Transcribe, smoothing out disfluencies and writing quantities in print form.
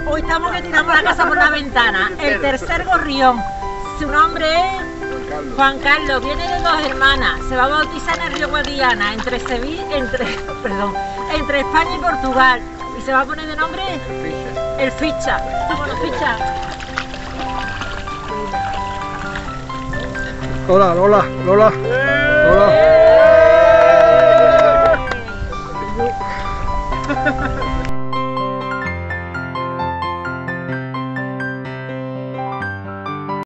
Hoy estamos que tiramos la casa por la ventana. El tercer gorrión. Su nombre es Juan Carlos. Viene de 2 hermanas. Se va a bautizar en el río Guadiana, entre España y Portugal. Y se va a poner de nombre el Ficha. Bueno, Ficha. Lola, Lola, Lola. Lola.